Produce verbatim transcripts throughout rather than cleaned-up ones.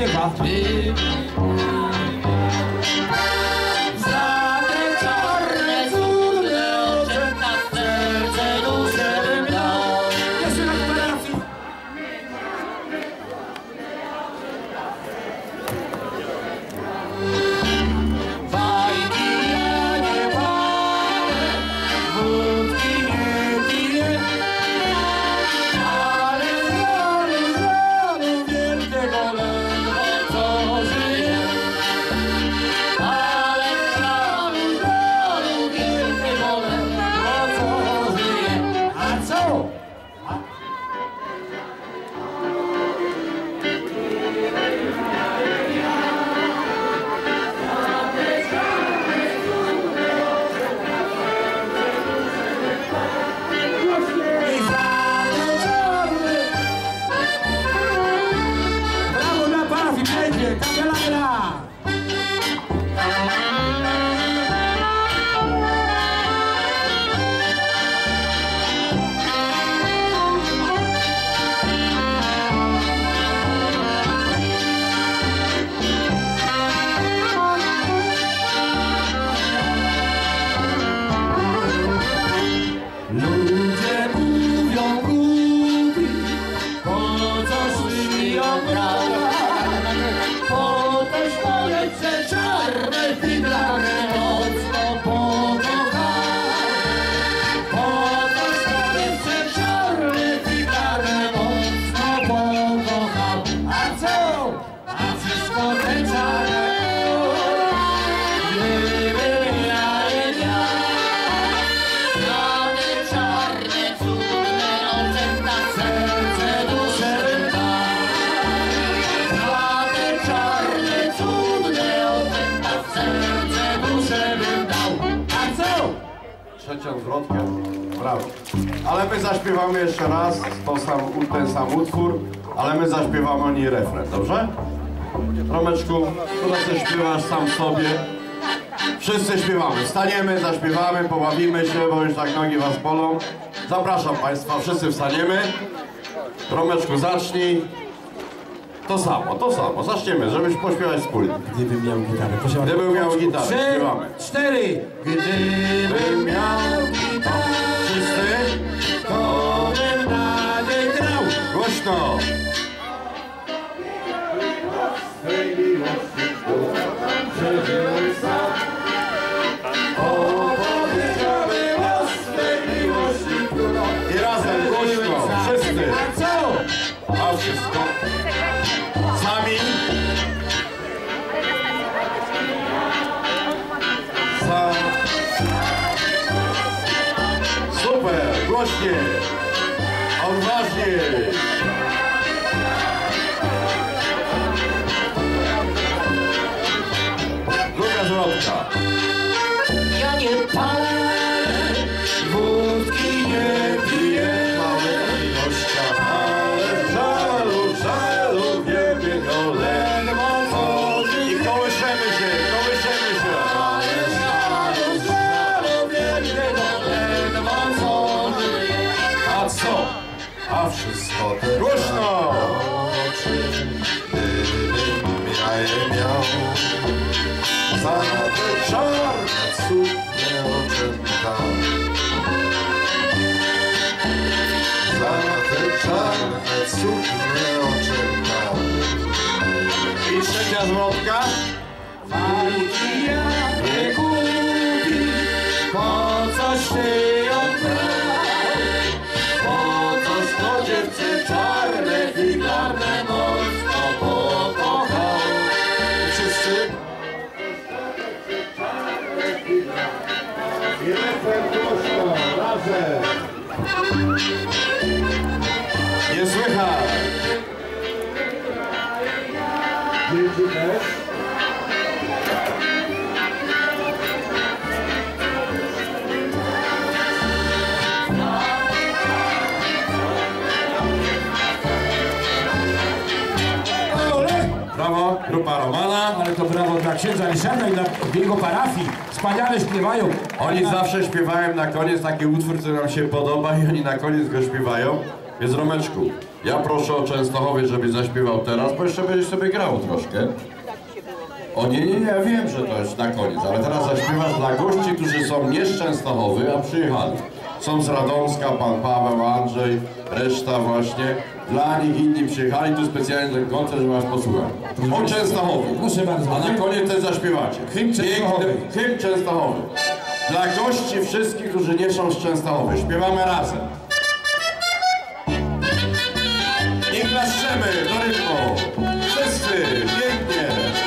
śpiewa. Trzecią zwrotkę, brawo. Ale my zaśpiewamy jeszcze raz to sam, ten sam utwór, ale my zaśpiewamy o niej refren, dobrze? Romeczku, tu ty śpiewasz sam sobie. Wszyscy śpiewamy, staniemy, zaśpiewamy, pobawimy się, bo już tak nogi was bolą. Zapraszam państwa, wszyscy wstaniemy. Romeczku, zacznij. To samo, to samo, zaczniemy, żebyś pośpiewać wspólnie. Gdybym miał gitarę, posiadam. Gdybym miał gitarę, Trzy, śpiewamy. Cztery. Gdybym miał gitarę, wszyscy, to bym na niej grał. Głośno. I razem głośno, wszyscy. A co? A wszystko. Sami. Sa. Super, głośniej. Odważniej. Druga zwrotka. Ja nie palę, wódki nie piję. Małe ilościach, ale żalu, żalu, wielkie go ledwo chodzi. I kołyszemy się, kołyszemy się. Ale żalu, żalu, wielkie go ledwo chodzi. A co? A wszystko te głośno. Oczy, gdybym ja je miał, za te czarne cudne oczęta, za te czarne cudne oczęta. I trzecia zwrotka. Fajki ja nie kupi, po coś ty ją brał, po coś to dziewczę czarne, figlarne mocno pokochał. Wszyscy. I refren głośno, razem. Nie słychać. Dzieci też. Brawo, grupa Romana. Ale to brawo dla księdza Ryszarda i dla jego parafii. Wspaniale śpiewają. Oni zawsze śpiewają na koniec taki utwór, który nam się podoba i oni na koniec go śpiewają. Więc Romeczku, Ja proszę o Częstochowiec, żeby zaśpiewał teraz, bo jeszcze będziesz sobie grał troszkę. O nie, nie, nie, ja wiem, że to jest na koniec, ale teraz zaśpiewasz dla gości, którzy są nie z Częstochowy, a przyjechali. Są z Radomska, pan Paweł, Andrzej, reszta właśnie. Dla nich inni przyjechali tu specjalnie ten koncert, żeby was posłuchać. O Częstochowie. Proszę bardzo. A na koniec też zaśpiewacie. Hymn Częstochowy. Hymn Częstochowy. Dla gości wszystkich, którzy nie są z Częstochowy. Śpiewamy razem. I klaszczemy do rytmu. Wszyscy, pięknie.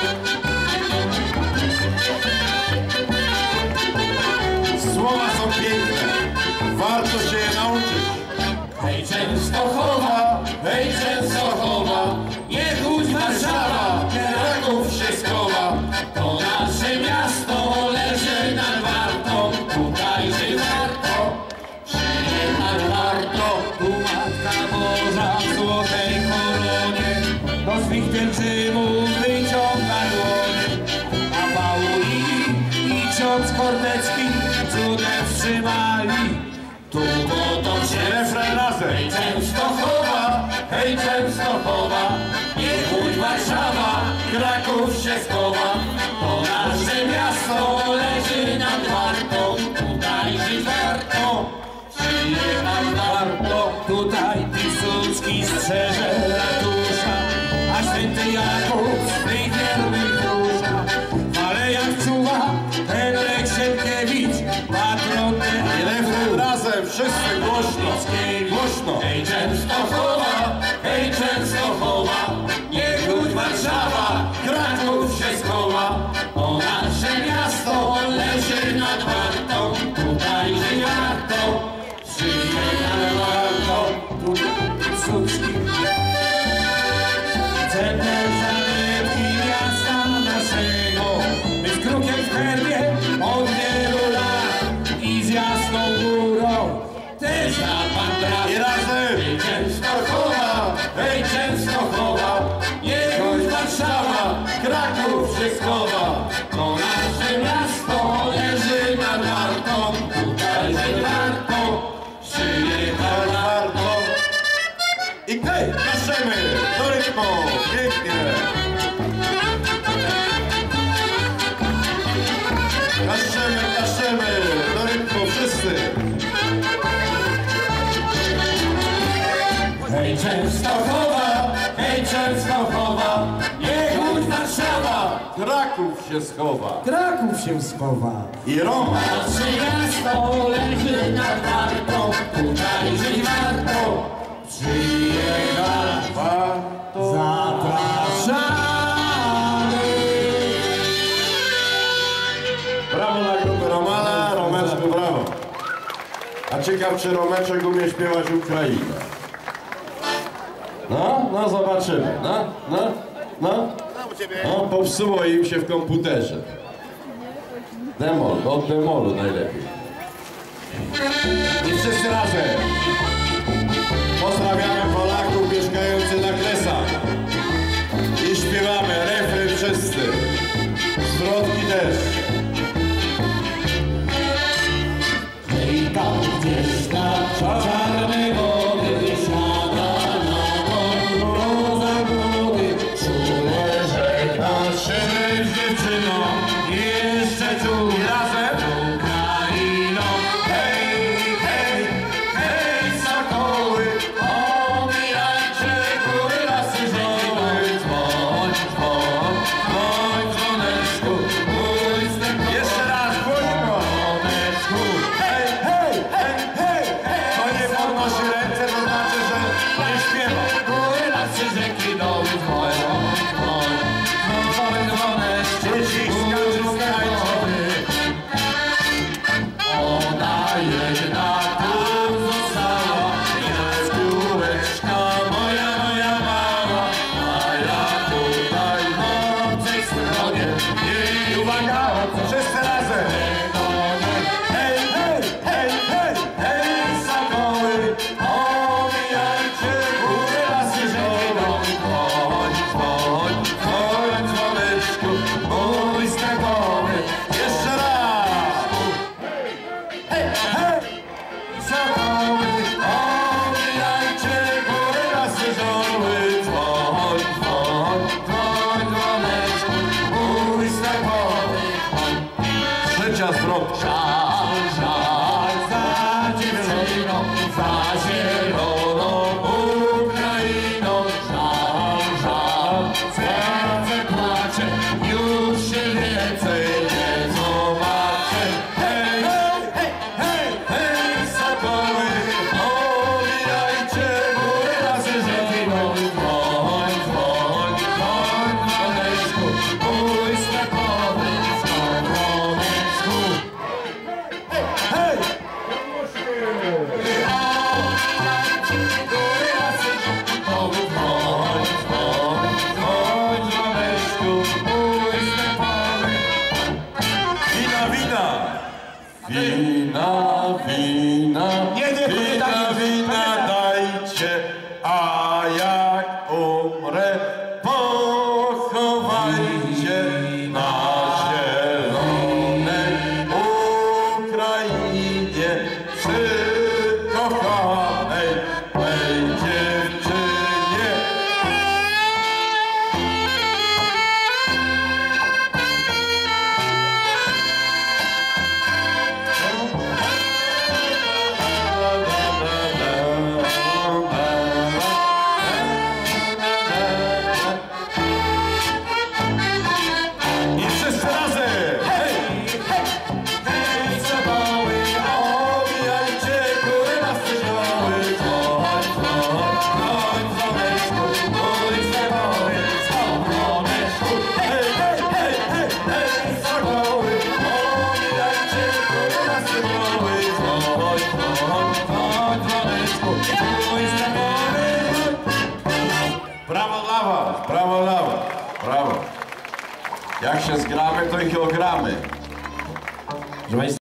Słowa są piękne. Warto się je nauczyć. Hej Częstochowa, hej Częstochowa, niech Łódź, Warszawa, Kraków się skowa. To nasze miasto leży nad Wartą, tutaj żyć warto, przyjechać warto. Tu Matka Boża w złotej koronie do swych pielgrzymów wyciąga dłonie. A Pauli i ksiądz Kordecki cudem wstrzymali. Tu bo to się Refren razem. Hej Częstochowa, hej Częstochowa, niech Łódź, Warszawa, Kraków się skowa. To nasze miasto leży nad Wartą, tutaj żyć warto, przyjechać warto. Tutaj Piłsudski strzeże ratusza, a święty Jakub swych wiernych rusza. W alejach czuwa Henryk Sienkiewicz, patron I refren razem, wszyscy głośno. Głośno. Hej Częstochowa, hej Częstochowa, niech Łódź, Warszawa, Kraków się skowa. To nasze miasto leży nad Wartą, tutaj żyć warto, przyjechać warto. Tu Piłsudski, centrum zabytki miasta naszego, my z krukiem w herbie od wielu lat i z Jasną Górą też na pan brat. I razem. Hej Częstochowa, hej Częstochowa, niech Łódź, Warszawa, Kraków się skowa. To nasze miasto leży nad Wartą, tutaj żyć warto, przyjechać warto. I hej, klaszczemy do rytmu. Pięknie. Klaszczemy, klaszczemy do rytmu, wszyscy. Hej Częstochowa, hej Częstochowa, niech Łódź, Warszawa, Kraków się schowa. Kraków się schowa. I Roma. nasze miasto leży nad Wartą, tutaj żyć warto, przyjechać Warto. zapraszamy. Brawo dla grupy Romana, Romeczku, brawo. A ciekaw, czy Romeczek umie śpiewać Ukrainę. No, no zobaczymy. No, no, no. No, popsuło im się w komputerze. Demol, od demolu najlepiej. I wszyscy razem. Pozdrawiamy Polaków mieszkających na Kresach. I śpiewamy refren wszyscy. Zwrotki też. Hej, tam gdzieś na czarnej wody siada na podwórzu zagłody, czule rzeka się z dziewczyną, jeszcze tu razem Ukrainą. Hej, hej, hej, sokoły, omijajcie góry, lasy, żoły, dzwoń, dzwoń, dzwoń, dzwoneczku, mój stęp. Jeszcze raz, głośno. Dzwoneczku, Hej, hej, hej, hej! Kto nie podnosi ręce, to znaczy, że nie śpiewa. góry, lasy, rzeki, doły, dzwoń, dzwoń, dzwoń, dzwoneczku, Dzieci, skaczą, skaczą. ona jedna tam została, jaskółeczka moja, moja mała, a ja tutaj w obcej stronie i uwaga, Wszyscy razem! hej, hej, hej, hej, hej, sokoły, omijajcie góry, lasy, rzeki, doły, dzwoń, dzwoń, dzwoń, dzwoneczku, mój stepowy. Jeszcze raz! Hej, hej, sokoły, omijajcie góry, lasy, mój stepowy. Wina, wina! Wina, wina, Nie, nie, wina, tak, wina tak, tak. dajcie, a jak umrę, pochowajcie na zielonej Ukrainie przy kochanej mej dziewczynie. I wszyscy razem! Hej! Hej, sokoły, Obijajcie góry na stygnoły, chodź, chodź, chodź, dzwoneczku, mój stepowy, dzwoneczku. Hej, hej, hej, hej, hej, sokoły, obijajcie góry na stygnoły, chodź, chodź, chodź, dzwoneczku, mój stepowy. Brawo dla was, brawo dla was, brawo. Jak się zgramy, to ich ogramy. Proszę Państwa,